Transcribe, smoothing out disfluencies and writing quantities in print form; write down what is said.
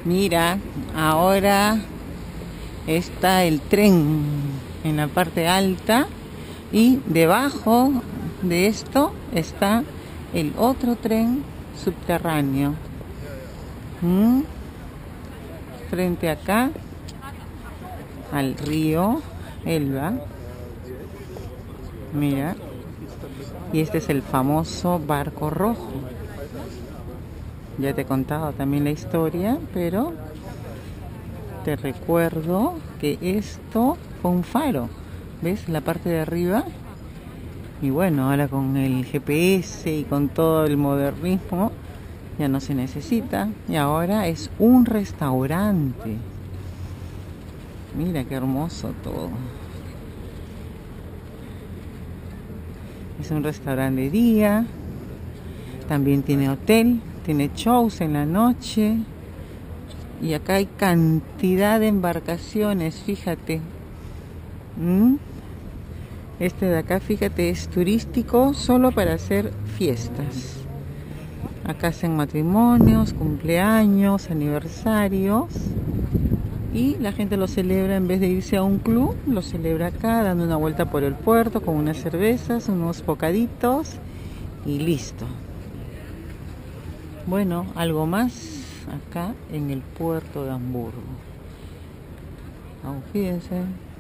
Mira, ahora está el tren en la parte alta y debajo de esto está el otro tren subterráneo. ¿Mm? Frente acá al río Elba. Mira. Y este es el famoso barco rojo. Ya te he contado también la historia, pero te recuerdo que esto fue un faro. ¿Ves la parte de arriba? Y bueno, ahora con el GPS y con todo el modernismo ya no se necesita. Y ahora es un restaurante. Mira qué hermoso todo. Es un restaurante de día. También tiene hotel. Tiene shows en la noche. Y acá hay cantidad de embarcaciones, fíjate. Este de acá, fíjate, es turístico solo para hacer fiestas. Acá hacen matrimonios, cumpleaños, aniversarios. Y la gente lo celebra, en vez de irse a un club, lo celebra acá, dando una vuelta por el puerto con unas cervezas, unos bocaditos y listo. Bueno, algo más acá en el puerto de Hamburgo. Fíjense.